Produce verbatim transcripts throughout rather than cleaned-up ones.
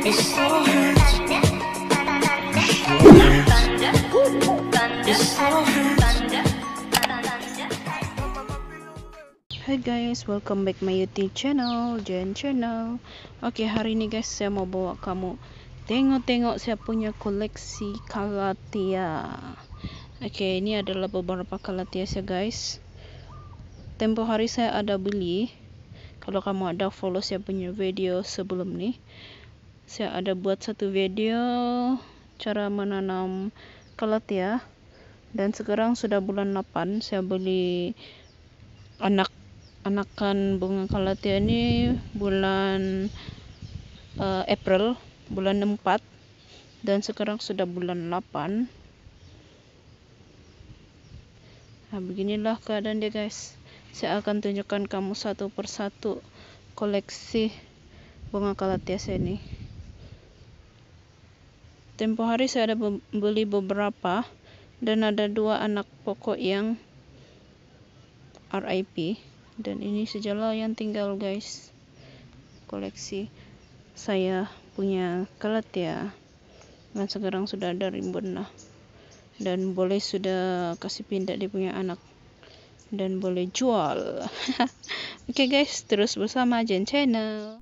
Hai guys, welcome back my YouTube channel, Jen Channel. Oke, hari ini guys saya mau bawa kamu tengok-tengok saya punya koleksi Calathea. Oke, ini adalah beberapa Calathea ya guys. Tempo hari saya ada beli. Kalau kamu ada follow saya punya video sebelum nih, saya ada buat satu video cara menanam Calathea. Dan sekarang sudah bulan delapan, saya beli anak anakan bunga Calathea ini bulan uh, April, bulan empat, dan sekarang sudah bulan delapan. Nah, beginilah keadaan dia guys. Saya akan tunjukkan kamu satu persatu koleksi bunga Calathea saya ini. Tempo hari saya ada beli beberapa, dan ada dua anak pokok yang R I P. Dan ini sajalah yang tinggal guys, koleksi saya punya Calathea. Dan sekarang sudah ada rimbun lah, dan boleh sudah kasih pindah dia punya anak, dan boleh jual. Oke okay guys, terus bersama Jen Channel.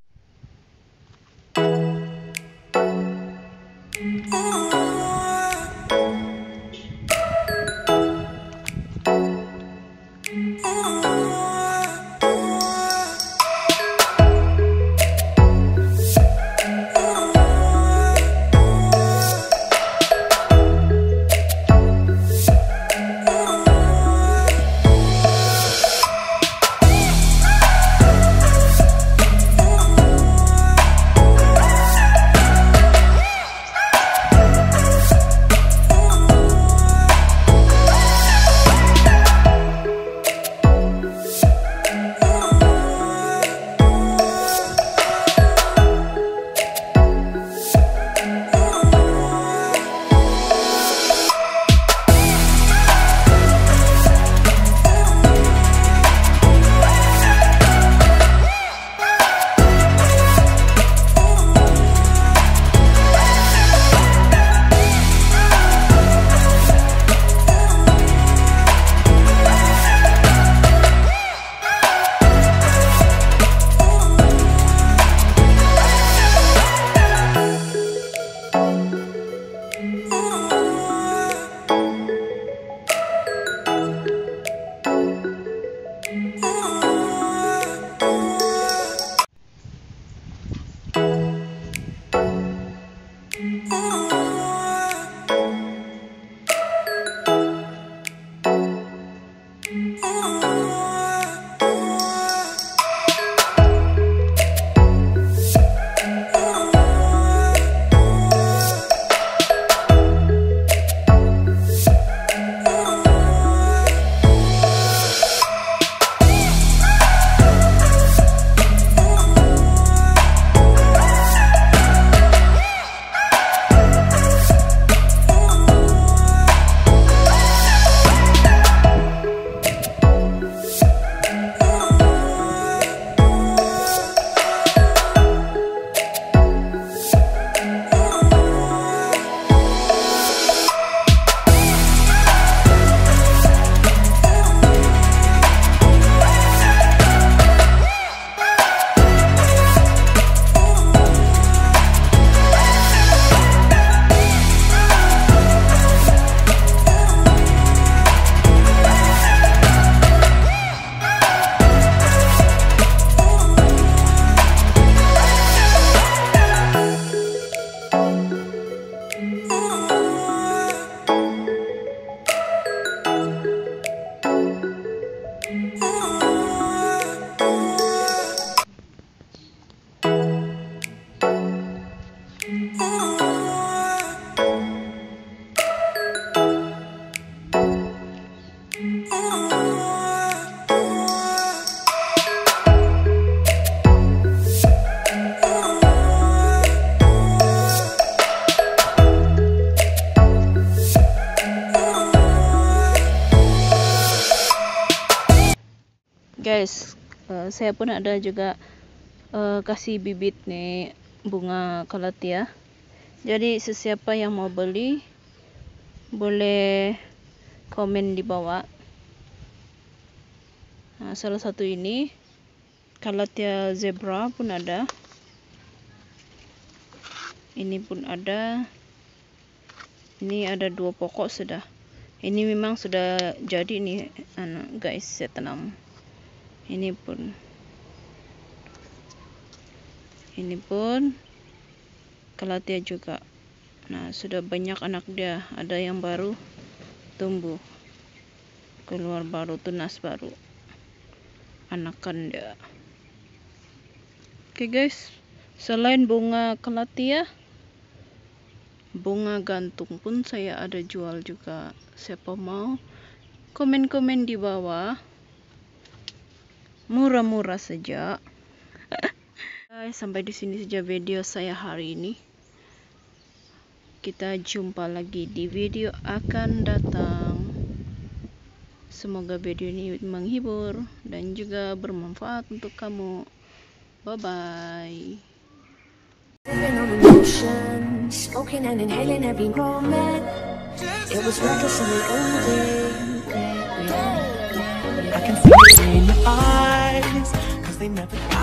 Guys, uh, saya pun ada juga uh, kasih bibit nih bunga kalatia. Jadi sesiapa yang mau beli boleh komen di bawah. Nah, salah satu ini kalatia zebra pun ada, ini pun ada, ini ada dua pokok sudah. Ini memang sudah jadi nih anu guys, saya tanam. Ini pun ini pun kalatia juga. Nah, sudah banyak anak dia, ada yang baru tumbuh, keluar baru, tunas baru, anakan dia. Oke guys, selain bunga kalatia, bunga gantung pun saya ada jual juga. Siapa mau, komen-komen di bawah, murah-murah saja. Guys, sampai di sini saja video saya hari ini. Kita jumpa lagi di video akan datang. Semoga video ini menghibur dan juga bermanfaat untuk kamu. Bye bye. Smoking and inhaling every moment. It was reckless and I can see it in your eyes, 'cause they never